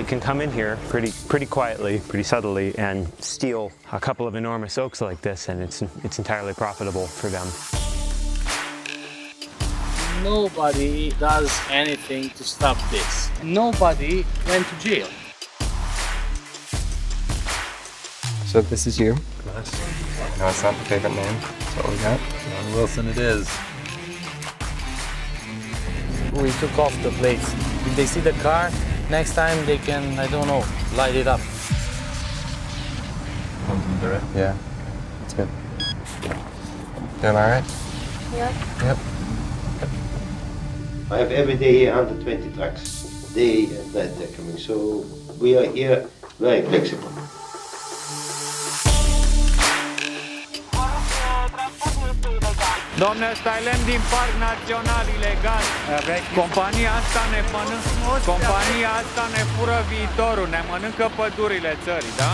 can come in here pretty quietly, pretty subtly, and steal a couple of enormous oaks like this, and it's entirely profitable for them. Nobody does anything to stop this. Nobody went to jail. So this is you? Nice. No, it's not the favorite name. That's what we got. John Wilson it is. We took off the plates. If they see the car, next time they can, I don't know, light it up. Yeah, that's good. Doing all right? Yeah. Yep. I have every day here 120 trucks, day and night they're coming, so we are here very flexible. Domnule, stai din parc național ilegal. Compania asta ne mănâncă, compania asta ne fură viitorul, ne mănâncă pădurile țării, da?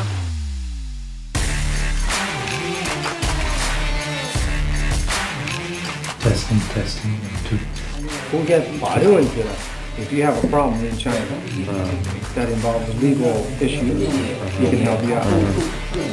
Testing. If you have a problem in China that involves legal issues, we can help you out.